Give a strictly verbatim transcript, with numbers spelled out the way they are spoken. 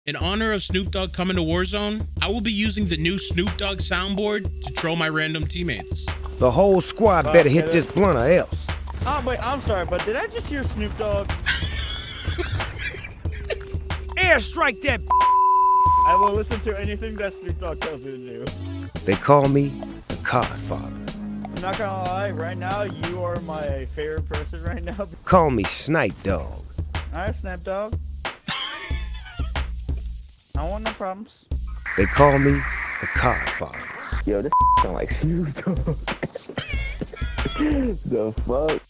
In honor of Snoop Dogg coming to Warzone, I will be using the new Snoop Dogg soundboard to troll my random teammates. The whole squad Uh, better hit it- this blunt or else. Oh, wait, I'm sorry, but did I just hear Snoop Dogg? Airstrike that. I will listen to anything that Snoop Dogg tells me to do. They call me the Codfather. I'm not gonna lie, right now, you are my favorite person right now. Call me Snipe Dog. Alright, Snap Dog. I want no problems. They call me the Codfather. Yo, this sound like Snoop Dogg. The fuck?